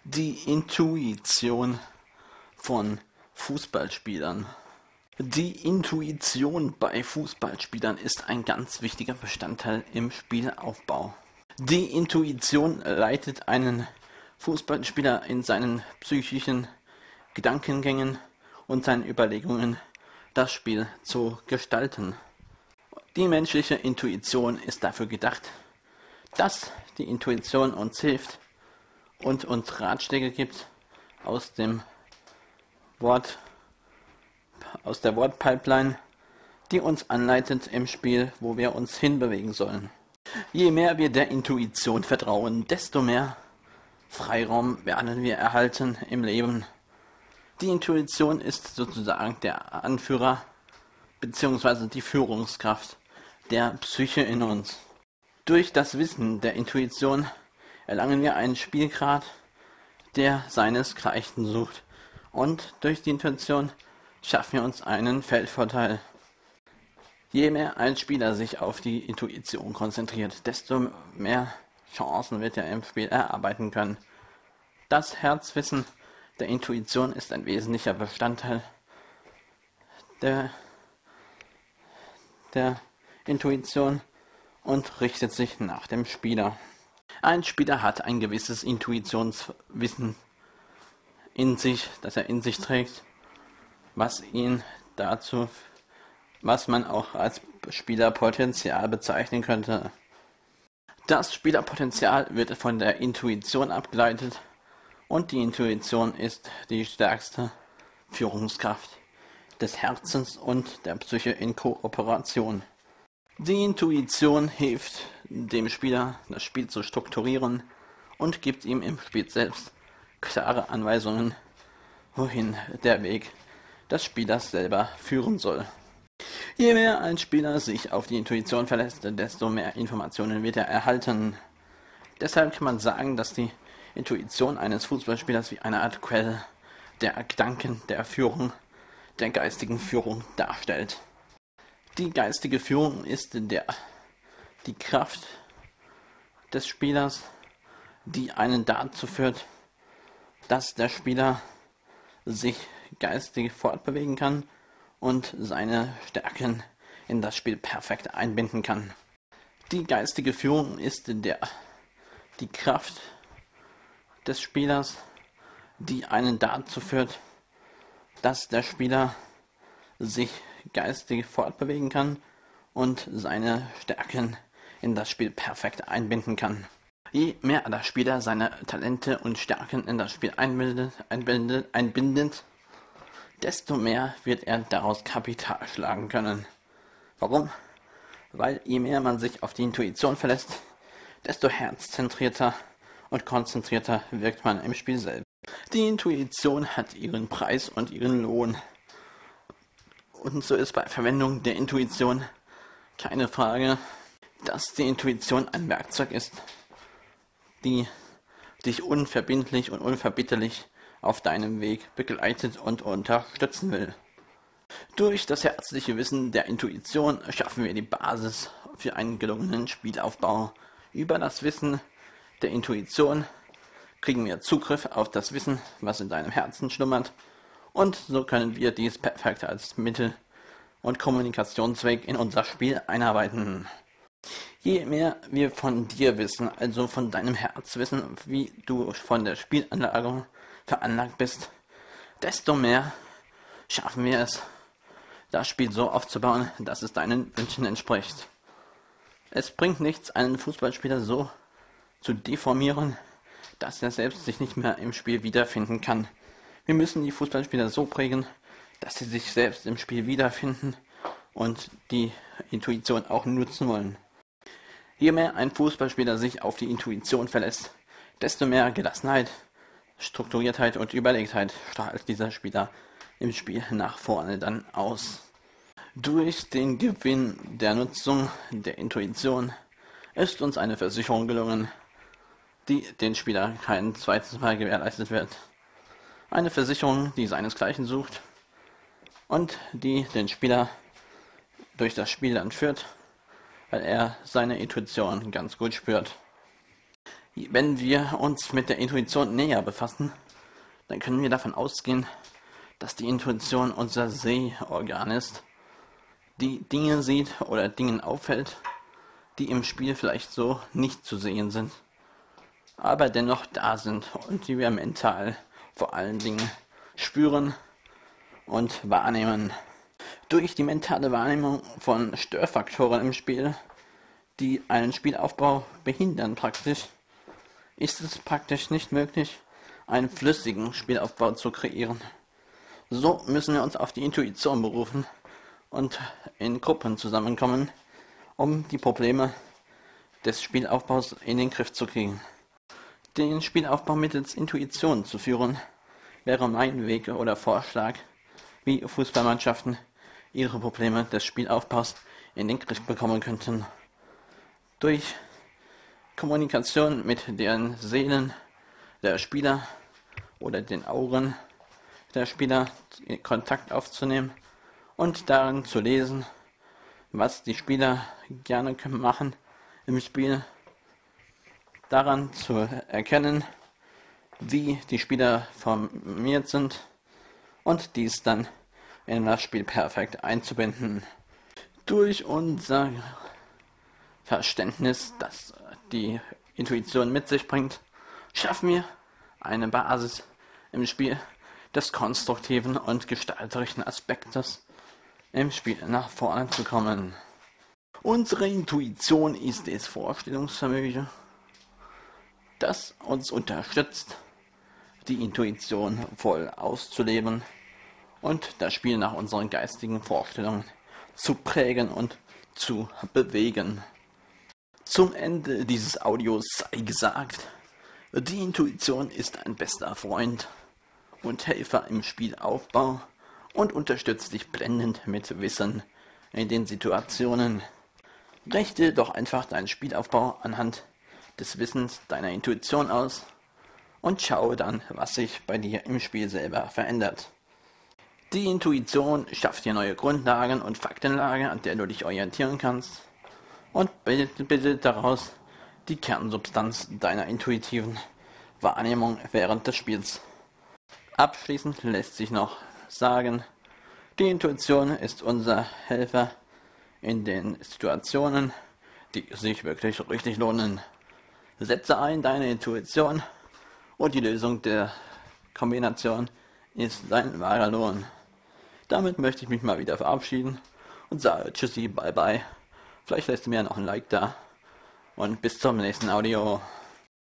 Die Intuition von Fußballspielern. Die Intuition bei Fußballspielern ist ein ganz wichtiger Bestandteil im Spielaufbau. Die Intuition leitet einen Fußballspieler in seinen psychischen Gedankengängen und seinen Überlegungen, das Spiel zu gestalten. Die menschliche Intuition ist dafür gedacht, dass die Intuition uns hilft und uns Ratschläge gibt aus der Wortpipeline, die uns anleitet im Spiel, wo wir uns hinbewegen sollen. Je mehr wir der Intuition vertrauen, desto mehr Freiraum werden wir erhalten im Leben. Die Intuition ist sozusagen der Anführer bzw. die Führungskraft der Psyche in uns. Durch das Wissen der Intuition erlangen wir einen Spielgrad, der seinesgleichen sucht, und durch die Intuition schaffen wir uns einen Feldvorteil. Je mehr ein Spieler sich auf die Intuition konzentriert, desto mehr Chancen wird er im Spiel erarbeiten können. Das Herzwissen der Intuition ist ein wesentlicher Bestandteil der Intuition und richtet sich nach dem Spieler. Ein Spieler hat ein gewisses Intuitionswissen in sich, das er in sich trägt, was man auch als Spielerpotenzial bezeichnen könnte. Das Spielerpotenzial wird von der Intuition abgeleitet und die Intuition ist die stärkste Führungskraft des Herzens und der Psyche in Kooperation. Die Intuition hilft dem Spieler, das Spiel zu strukturieren und gibt ihm im Spiel selbst klare Anweisungen, wohin der Weg des Spielers selber führen soll. Je mehr ein Spieler sich auf die Intuition verlässt, desto mehr Informationen wird er erhalten. Deshalb kann man sagen, dass die Intuition eines Fußballspielers wie eine Art Quelle der Gedanken, der Führung, der geistigen Führung darstellt. Die geistige Führung ist die Kraft des Spielers, die einen dazu führt, dass der Spieler sich geistig fortbewegen kann und seine Stärken in das Spiel perfekt einbinden kann. Die geistige Führung ist die Kraft des Spielers, die einen dazu führt, dass der Spieler sich geistig fortbewegen kann und seine Stärken in das Spiel perfekt einbinden kann. Je mehr der Spieler seine Talente und Stärken in das Spiel einbindet, desto mehr wird er daraus Kapital schlagen können. Warum? Weil je mehr man sich auf die Intuition verlässt, desto herzzentrierter und konzentrierter wirkt man im Spiel selbst. Die Intuition hat ihren Preis und ihren Lohn. Und so ist bei Verwendung der Intuition keine Frage, dass die Intuition ein Werkzeug ist, die dich unverbindlich und unverbitterlich auf deinem Weg begleitet und unterstützen will. Durch das herzliche Wissen der Intuition schaffen wir die Basis für einen gelungenen Spielaufbau. Über das Wissen der Intuition kriegen wir Zugriff auf das Wissen, was in deinem Herzen schlummert, und so können wir dies perfekt als Mittel und Kommunikationsweg in unser Spiel einarbeiten. Je mehr wir von dir wissen, also von deinem Herz wissen, wie du von der Spielanlagung veranlagt bist, desto mehr schaffen wir es, das Spiel so aufzubauen, dass es deinen Wünschen entspricht. Es bringt nichts, einen Fußballspieler so zu deformieren, dass er selbst sich nicht mehr im Spiel wiederfinden kann. Wir müssen die Fußballspieler so prägen, dass sie sich selbst im Spiel wiederfinden und die Intuition auch nutzen wollen. Je mehr ein Fußballspieler sich auf die Intuition verlässt, desto mehr Gelassenheit, Strukturiertheit und Überlegtheit strahlt dieser Spieler im Spiel nach vorne dann aus. Durch den Gewinn der Nutzung der Intuition ist uns eine Versicherung gelungen, die den Spieler kein zweites Mal gewährleistet wird. Eine Versicherung, die seinesgleichen sucht und die den Spieler durch das Spiel dann führt, weil er seine Intuition ganz gut spürt. Wenn wir uns mit der Intuition näher befassen, dann können wir davon ausgehen, dass die Intuition unser Sehorgan ist, die Dinge sieht oder Dingen auffällt, die im Spiel vielleicht so nicht zu sehen sind, aber dennoch da sind und die wir mental vor allen Dingen spüren und wahrnehmen. Durch die mentale Wahrnehmung von Störfaktoren im Spiel, die einen Spielaufbau behindern ist es praktisch nicht möglich, einen flüssigen Spielaufbau zu kreieren. So müssen wir uns auf die Intuition berufen und in Gruppen zusammenkommen, um die Probleme des Spielaufbaus in den Griff zu kriegen. Den Spielaufbau mittels Intuition zu führen, wäre mein Weg oder Vorschlag, wie Fußballmannschaften ihre Probleme des Spielaufbaus in den Griff bekommen könnten. Durch Kommunikation mit den Seelen der Spieler oder den Augen der Spieler Kontakt aufzunehmen und darin zu lesen, was die Spieler gerne machen im Spiel, daran zu erkennen, wie die Spieler formiert sind und dies dann in das Spiel perfekt einzubinden. Durch unser Verständnis, das die Intuition mit sich bringt, schaffen wir eine Basis im Spiel des konstruktiven und gestalterischen Aspektes im Spiel nach vorne zu kommen. Unsere Intuition ist das Vorstellungsvermögen, das uns unterstützt, die Intuition voll auszuleben und das Spiel nach unseren geistigen Vorstellungen zu prägen und zu bewegen. Zum Ende dieses Audios sei gesagt, die Intuition ist ein bester Freund und Helfer im Spielaufbau und unterstützt dich blendend mit Wissen in den Situationen. Richte doch einfach deinen Spielaufbau anhand des Wissens deiner Intuition aus und schaue dann, was sich bei dir im Spiel selber verändert. Die Intuition schafft dir neue Grundlagen und Faktenlage, an der du dich orientieren kannst, und bildet daraus die Kernsubstanz deiner intuitiven Wahrnehmung während des Spiels. Abschließend lässt sich noch sagen, die Intuition ist unser Helfer in den Situationen, die sich wirklich richtig lohnen. Setze ein deine Intuition und die Lösung der Kombination ist dein wahrer Lohn. Damit möchte ich mich mal wieder verabschieden und sage Tschüssi, bye bye. Vielleicht lässt du mir noch ein Like da und bis zum nächsten Audio.